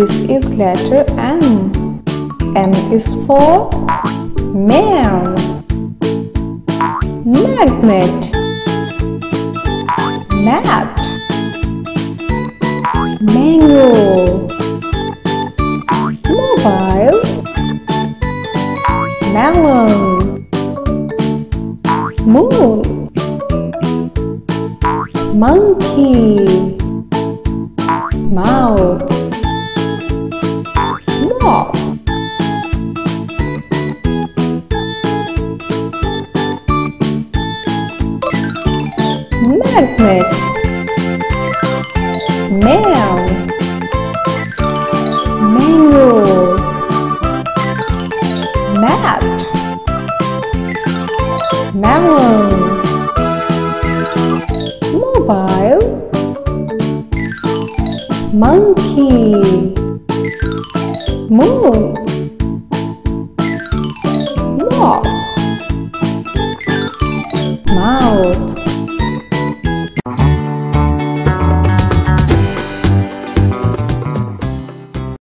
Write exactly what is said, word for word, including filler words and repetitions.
This is letter M. M is for man. Magnet. Mat. Mango. Mobile. Melon. Moon. Monkey. Mouth. Mop. Magnet. Man. Mango. Mat. Melon. Mobile. Monkey. Moon. Mop. Mouth.